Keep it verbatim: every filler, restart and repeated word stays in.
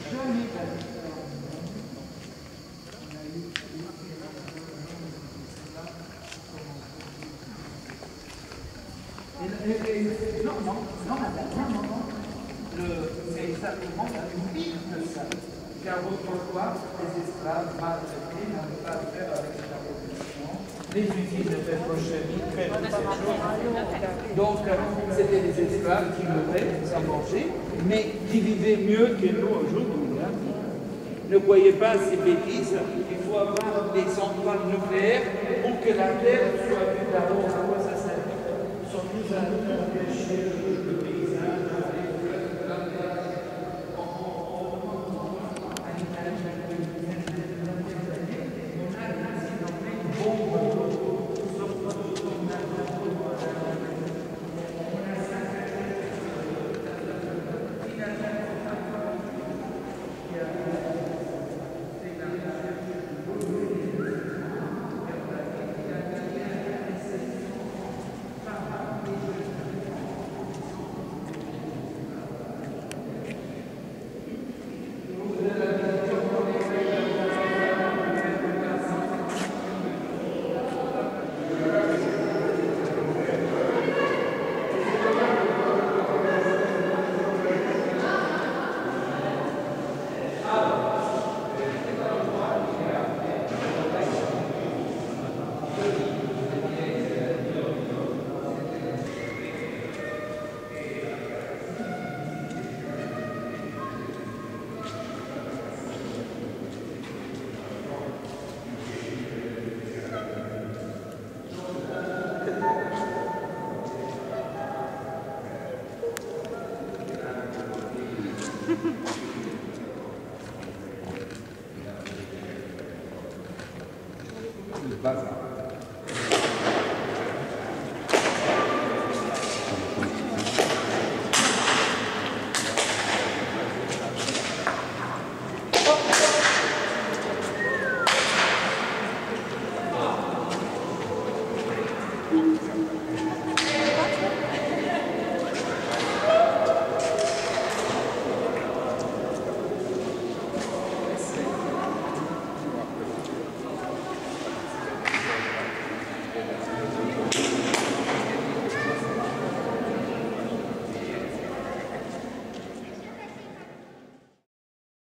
jamais passé. Non, non, non, madame, non, non, non. C'est simplement une pire de ça. Car autrefois, les esclaves maltraités n'avaient pas à faire avec la production. Les usines de pétrochimie très donc, c'était des esclaves qui mouraient sans manger, mais qui vivaient mieux que nous aujourd'hui. Hein. Ne voyez pas ces bêtises, il faut avoir des centrales nucléaires pour que la Terre soit vue d'abord. À quoi ça sert? Ils sont plus à empêcher le paysage. Bazar.